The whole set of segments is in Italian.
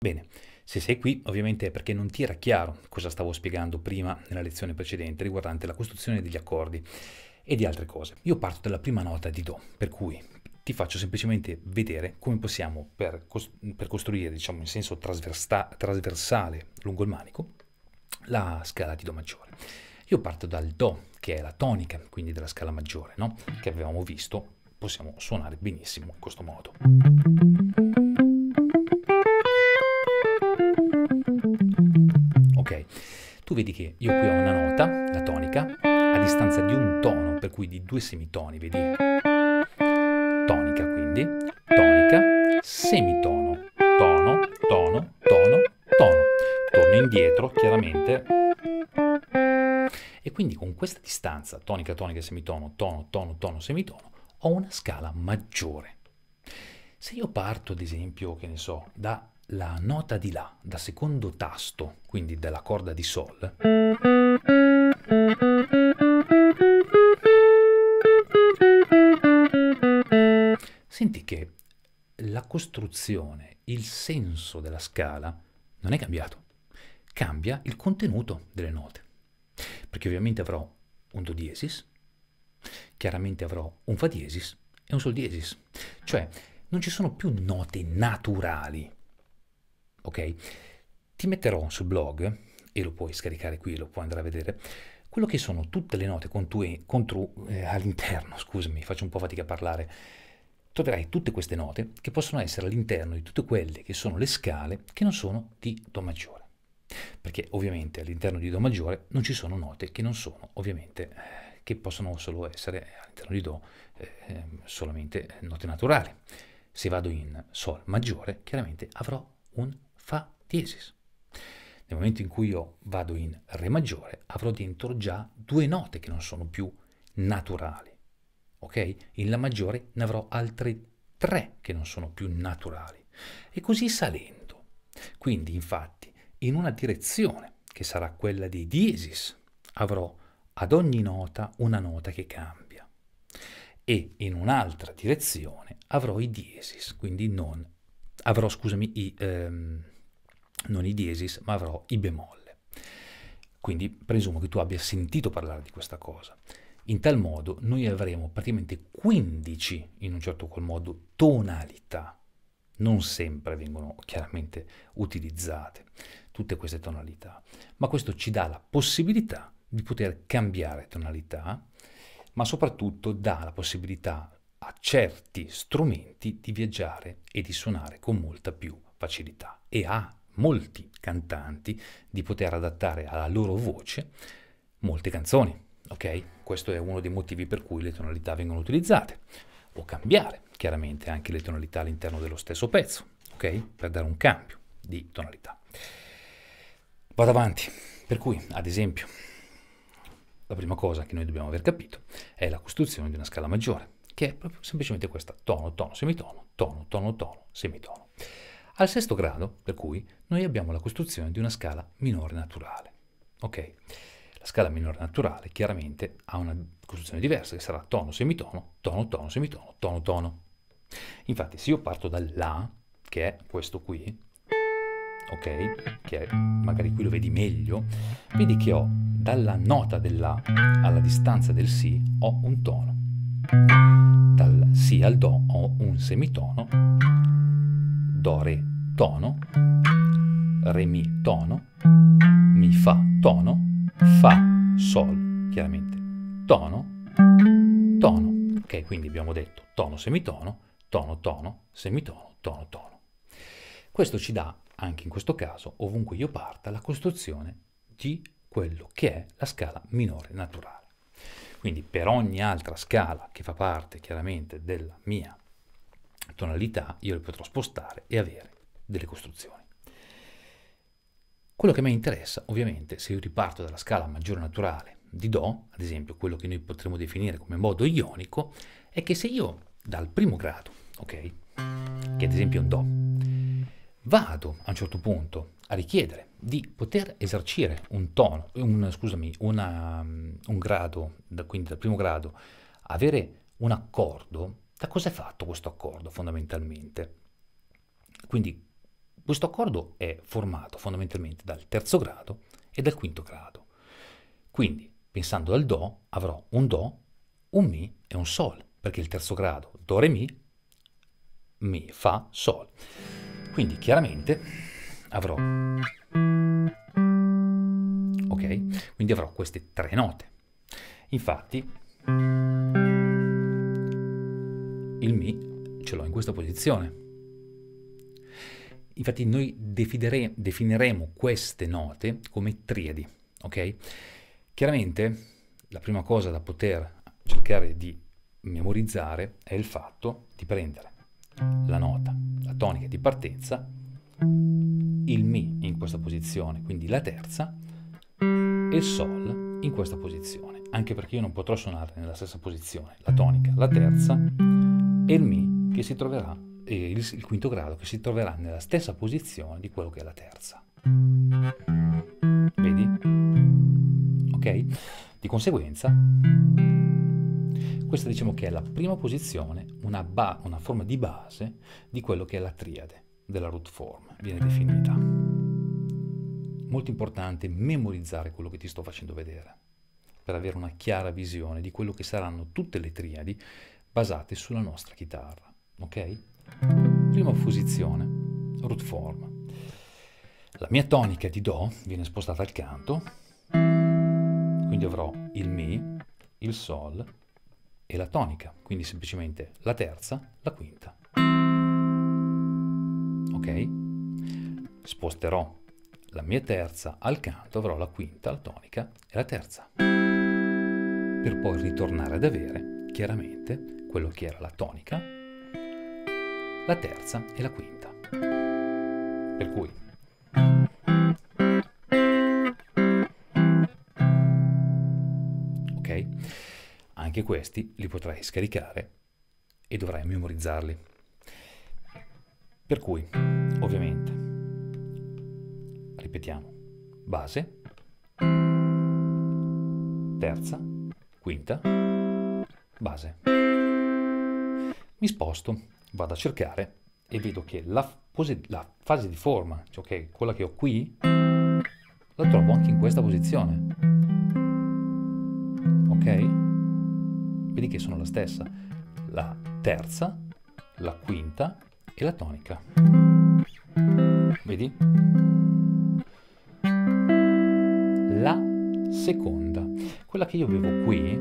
Bene, se sei qui ovviamente è perché non ti era chiaro cosa stavo spiegando prima nella lezione precedente riguardante la costruzione degli accordi e di altre cose. Io parto dalla prima nota di Do, per cui ti faccio semplicemente vedere come possiamo, per costruire, diciamo, in senso trasversale lungo il manico, la scala di Do maggiore. Io parto dal Do, che è la tonica, quindi della scala maggiore, no? Che avevamo visto, possiamo suonare benissimo in questo modo. Ok, tu vedi che io qui ho una nota, la tonica, a distanza di un tono, per cui di due semitoni, vedi? Tonica quindi, tonica, semitono, tono, tono, tono, tono. Torno indietro, chiaramente. E quindi con questa distanza, tonica, tonica, semitono, tono, tono, tono, semitono, ho una scala maggiore. Se io parto, ad esempio, che ne so, dalla nota di La, da secondo tasto, quindi dalla corda di Sol, senti che la costruzione, il senso della scala non è cambiato, cambia il contenuto delle note, perché ovviamente avrò un Do diesis, chiaramente avrò un Fa diesis e un Sol diesis, cioè non ci sono più note naturali, ok? Ti metterò sul blog, e lo puoi scaricare qui, lo puoi andare a vedere, quello che sono tutte le note all'interno, scusami, faccio un po' fatica a parlare, troverai tutte queste note che possono essere all'interno di tutte quelle che sono le scale che non sono di Do maggiore. Perché ovviamente all'interno di Do maggiore non ci sono note che non sono ovviamente, che possono solo essere all'interno di Do solamente note naturali. Se vado in Sol maggiore, chiaramente avrò un Fa diesis. Nel momento in cui io vado in Re maggiore, avrò dentro già due note che non sono più naturali. Ok? In La maggiore ne avrò altre tre che non sono più naturali. E così salendo. Quindi, infatti, in una direzione, che sarà quella dei diesis, avrò ad ogni nota una nota che cambia. E in un'altra direzione avrò i diesis, quindi non avrò, scusami, non i diesis, ma avrò i bemolle. Quindi presumo che tu abbia sentito parlare di questa cosa. In tal modo noi avremo praticamente 15, in un certo qual modo, tonalità. Non sempre vengono chiaramente utilizzate tutte queste tonalità, ma questo ci dà la possibilità di poter cambiare tonalità, ma soprattutto dà la possibilità a certi strumenti di viaggiare e di suonare con molta più facilità e a molti cantanti di poter adattare alla loro voce molte canzoni, ok? Questo è uno dei motivi per cui le tonalità vengono utilizzate, o cambiare chiaramente anche le tonalità all'interno dello stesso pezzo, ok? Per dare un cambio di tonalità. Vado avanti, per cui, ad esempio, la prima cosa che noi dobbiamo aver capito è la costruzione di una scala maggiore, che è proprio semplicemente questa: tono, tono, semitono, tono, tono, tono, semitono. Al sesto grado, per cui, noi abbiamo la costruzione di una scala minore naturale. Ok? La scala minore naturale chiaramente ha una costruzione diversa, che sarà tono, semitono, tono, tono, semitono, tono, tono. Infatti, se io parto dal La, che è questo qui, ok? Che magari qui lo vedi meglio, vedi che ho dalla nota del La alla distanza del Si ho un tono. Dal Si al Do ho un semitono, Do, Re, tono, Re, Mi, tono, Mi, Fa, tono, Fa, Sol, chiaramente, tono, tono. Ok, quindi abbiamo detto tono, semitono, tono, tono, semitono, tono, tono. Questo ci dà, anche in questo caso, ovunque io parta, la costruzione di quello che è la scala minore naturale. Quindi per ogni altra scala che fa parte chiaramente della mia tonalità, io le potrò spostare e avere delle costruzioni. Quello che a me interessa, ovviamente, se io riparto dalla scala maggiore naturale di Do, ad esempio quello che noi potremmo definire come modo ionico, è che se io dal primo grado, ok, che ad esempio è un Do, vado a un certo punto a richiedere di poter esercire un tono, un grado, quindi dal primo grado, avere un accordo. Da cosa è fatto questo accordo fondamentalmente? Quindi Questo accordo è formato fondamentalmente dal terzo grado e dal quinto grado. Quindi, pensando al Do, avrò un Do, un Mi e un Sol, perché il terzo grado, Do, Re, Mi, Fa, Sol. Quindi chiaramente avrò, ok? Quindi avrò queste tre note. Infatti, il Mi ce l'ho in questa posizione. Infatti noi definiremo queste note come triadi, ok? Chiaramente la prima cosa da poter cercare di memorizzare è il fatto di prendere la nota, la tonica di partenza, il Mi in questa posizione, quindi la terza, e il Sol in questa posizione, anche perché io non potrò suonare nella stessa posizione la tonica, la terza e il Mi che si troverà, e il quinto grado che si troverà nella stessa posizione di quello che è la terza. Vedi? Ok? Di conseguenza, questa diciamo che è la prima posizione, una forma di base di quello che è la triade della root form, viene definita. Molto importante memorizzare quello che ti sto facendo vedere, per avere una chiara visione di quello che saranno tutte le triadi basate sulla nostra chitarra, ok? Prima posizione, root form. La mia tonica di Do viene spostata al canto, quindi avrò il Mi, il Sol e la tonica, quindi semplicemente la terza, la quinta. Ok? Sposterò la mia terza al canto, avrò la quinta, la tonica e la terza, per poi ritornare ad avere chiaramente quello che era la tonica, la terza e la quinta. Per cui ok? Anche questi li potrai scaricare e dovrai memorizzarli. Per cui, ovviamente, ripetiamo, base, terza, quinta, base. Mi sposto, vado a cercare e vedo che la fase di forma, cioè quella che ho qui, la trovo anche in questa posizione. Ok? Vedi che sono la stessa. La terza, la quinta e la tonica. Vedi? La seconda, quella che io avevo qui,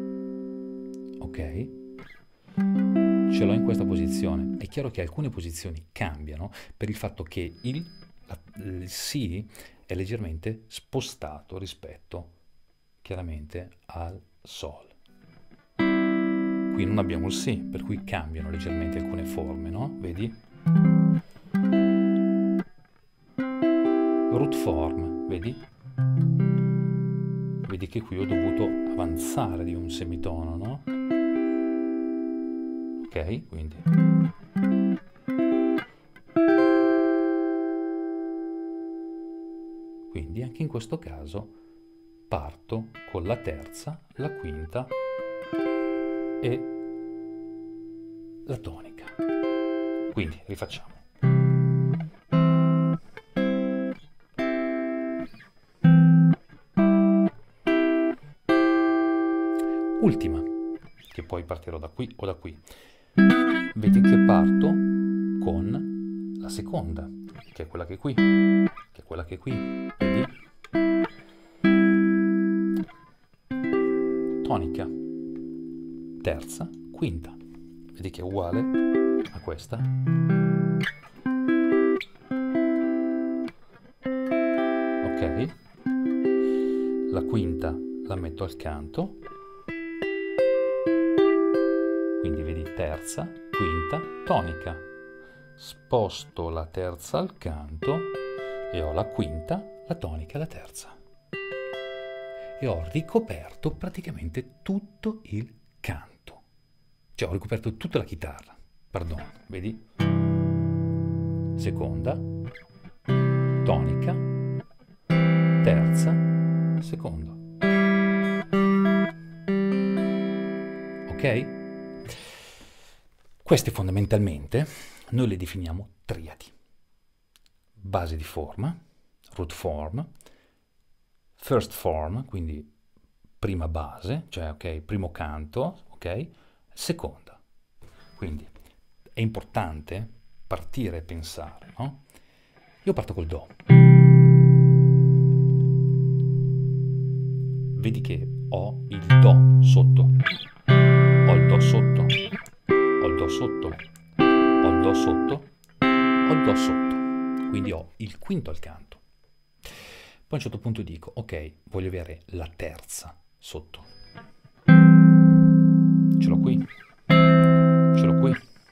ok? Ce l'ho in questa posizione. È chiaro che alcune posizioni cambiano per il fatto che il Si è leggermente spostato rispetto chiaramente al Sol. Qui non abbiamo il Si, per cui cambiano leggermente alcune forme, no? Vedi? Root form, vedi? Vedi che qui ho dovuto avanzare di un semitono, no? Ok, quindi. Quindi anche in questo caso parto con la terza, la quinta e la tonica. Quindi rifacciamo. Ultima, che poi partirò da qui o da qui. Vedi che parto con la seconda, che è quella che è qui, che è quella che è qui. Vedi? Tonica, terza, quinta. Vedi che è uguale a questa. Ok? La quinta la metto al canto. Quindi vedi terza, quinta, tonica. Sposto la terza al canto e ho la quinta, la tonica e la terza. E ho ricoperto praticamente tutto il canto. Cioè ho ricoperto tutta la chitarra. Perdono, vedi? Seconda, tonica, terza, seconda. Ok? Queste fondamentalmente noi le definiamo triadi. base di forma, root form, first form, quindi prima base, cioè ok, primo canto, ok, seconda. Quindi è importante partire e pensare, no? Io parto col Do. Vedi che ho il Do sotto, ho il Do sotto, ho il Do sotto, ho il Do sotto, ho il Do sotto. Quindi ho il quinto al canto. Poi a un certo punto dico, ok, voglio avere la terza sotto. Ce l'ho qui, ce l'ho qui,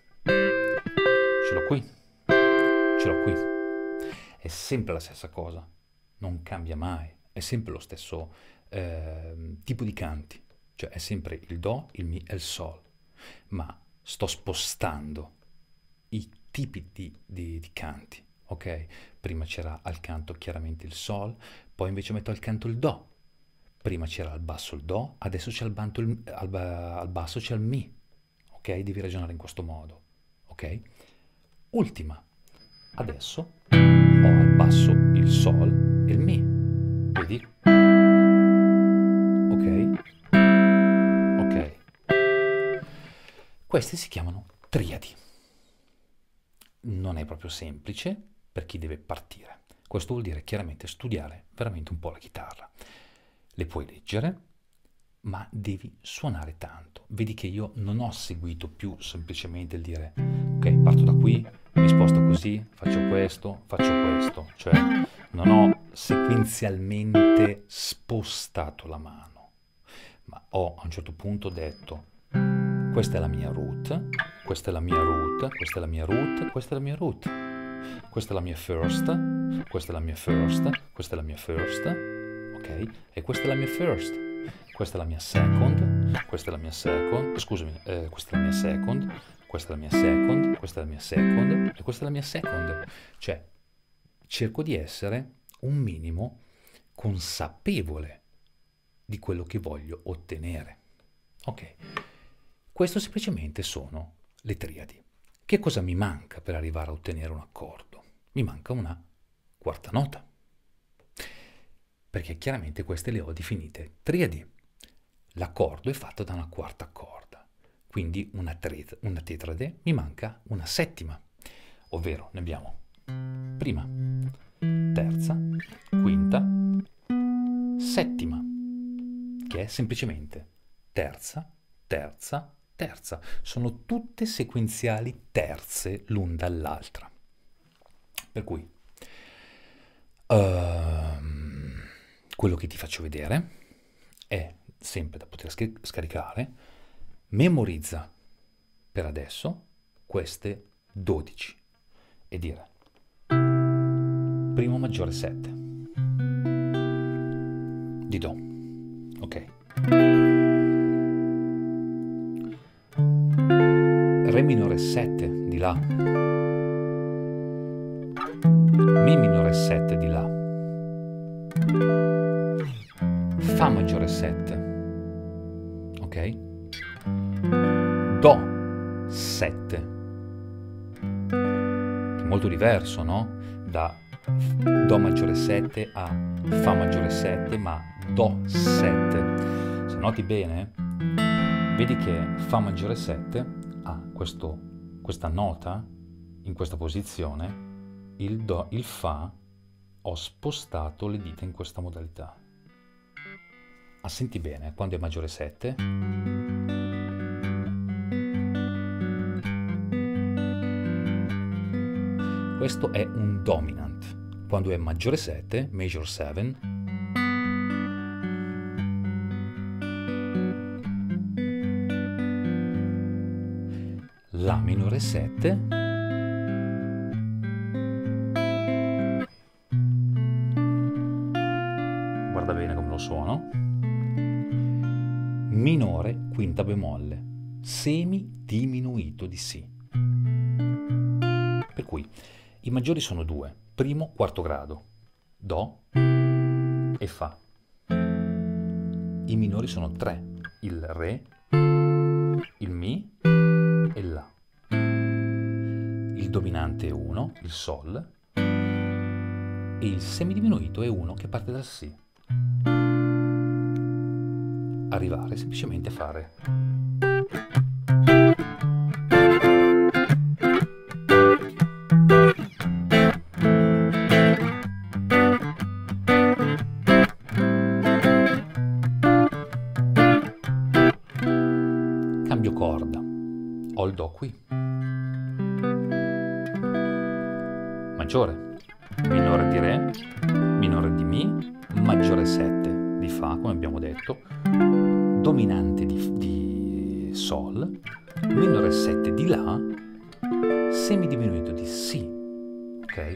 ce l'ho qui, ce l'ho qui. È sempre la stessa cosa, non cambia mai, è sempre lo stesso tipo di canti, cioè è sempre il Do, il Mi e il Sol, ma sto spostando i tipi di canti, ok? Prima c'era al canto chiaramente il Sol, poi invece metto al canto il Do. Prima c'era al basso il Do, adesso c'è al basso c'è il Mi, ok? Devi ragionare in questo modo, ok? Ultima, adesso ho al basso il Sol e il Mi, vedi? Ok? Ok. Questi si chiamano triadi. Non è proprio semplice per chi deve partire. Questo vuol dire chiaramente studiare veramente un po' la chitarra. Le puoi leggere, ma devi suonare tanto. Vedi che io non ho seguito più semplicemente il dire ok, parto da qui, mi sposto così, faccio questo, cioè non ho sequenzialmente spostato la mano, ma ho a un certo punto detto questa è la mia root, questa è la mia root, questa è la mia root, questa è la mia root, questa è la mia first, questa è la mia first, questa è la mia first, ok? E questa è la mia first, questa è la mia second, questa è la mia second, scusami, questa è la mia second, questa è la mia second, questa è la mia second e questa è la mia second. Cioè, cerco di essere un minimo consapevole di quello che voglio ottenere. Ok, questo semplicemente sono le triadi. Che cosa mi manca per arrivare a ottenere un accordo? Mi manca una quarta nota, perché chiaramente queste le ho definite triadi. L'accordo è fatto da una quarta corda, quindi una tetrade mi manca una settima, ovvero ne abbiamo prima, terza, quinta, settima, che è semplicemente terza, terza, terza. Sono tutte sequenziali terze l'un dall'altra. Per cui quello che ti faccio vedere è sempre da poter scaricare. Memorizza per adesso queste 12 e dire primo maggiore 7 di Do, ok, Re minore 7 di La, Mi minore 7 di La, Fa maggiore 7, ok, Do 7, che è molto diverso, no? Da Do maggiore 7 a Fa maggiore 7, ma Do 7. Se noti bene, vedi che Fa maggiore 7 ha questa nota in questa posizione, il Fa, ho spostato le dita in questa modalità. Senti bene, quando è maggiore 7, questo è un dominant. Quando è maggiore 7, major 7, La minore 7, guarda bene come lo suono, minore quinta bemolle, semi diminuito di Si. Per cui i maggiori sono due, primo, quarto grado, Do e Fa. I minori sono tre, il Re, il Mi e il La. Il dominante è 1, il Sol, e il semidiminuito è uno che parte dal Si. Arrivare semplicemente a fare cambio corda, ho il Do qui, maggiore, minore di Re, minore di Mi, maggiore 7 di Fa, come abbiamo detto, dominante di Sol, minore 7 di La, semidiminuito di Si, ok?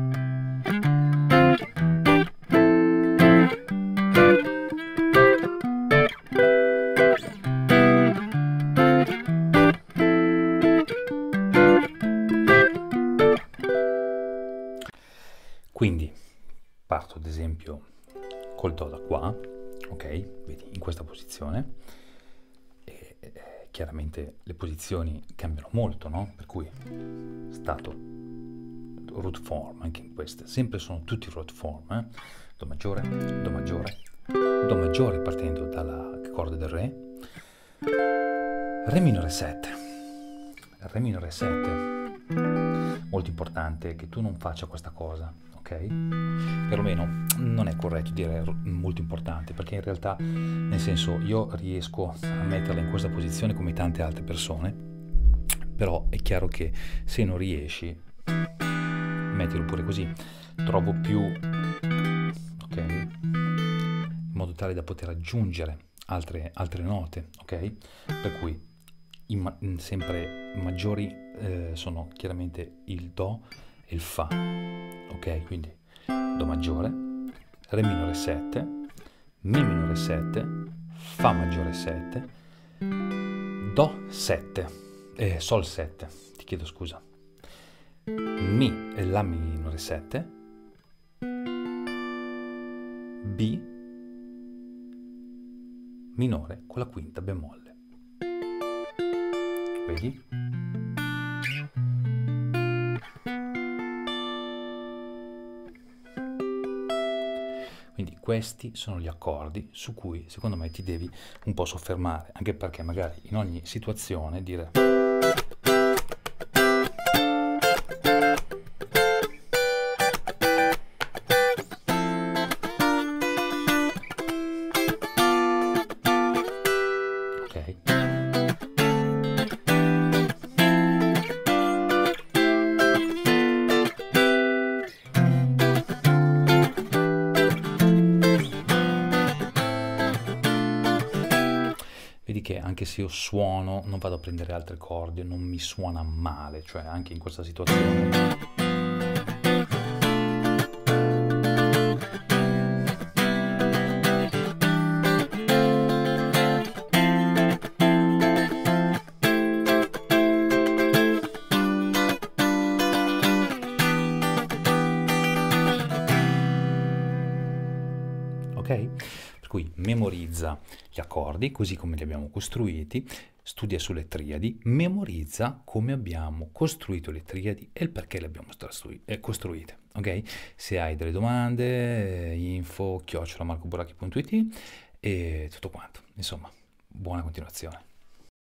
Quindi parto ad esempio col Do da qua, ok? Vedi, in questa posizione. E chiaramente le posizioni cambiano molto, no? Per cui stato, root form, anche in queste, sempre sono tutti root form, Do maggiore, Do maggiore, Do maggiore partendo dalla corda del Re, Re minore 7, Re minore 7, molto importante che tu non faccia questa cosa, ok? Perlomeno non è corretto dire molto importante, perché in realtà, nel senso, io riesco a metterla in questa posizione come tante altre persone, però è chiaro che se non riesci, mettilo pure così, trovo più, ok? In modo tale da poter aggiungere altre note, ok? Per cui sempre maggiori sono chiaramente il Do e il Fa, ok? Quindi Do maggiore, Re minore 7, Mi minore 7, Fa maggiore 7, Do 7, Sol 7, ti chiedo scusa, Mi e La minore 7, B minore con la quinta bemolle. Vedi? Quindi questi sono gli accordi su cui secondo me ti devi un po' soffermare, anche perché magari in ogni situazione dire che anche se io suono non vado a prendere altre corde, non mi suona male, cioè anche in questa situazione. Ok? Per cui memorizza gli accordi così come li abbiamo costruiti, studia sulle triadi, memorizza come abbiamo costruito le triadi e il perché le abbiamo costruite, ok? Se hai delle domande, info@marcoboracchi.it e tutto quanto. Insomma, buona continuazione.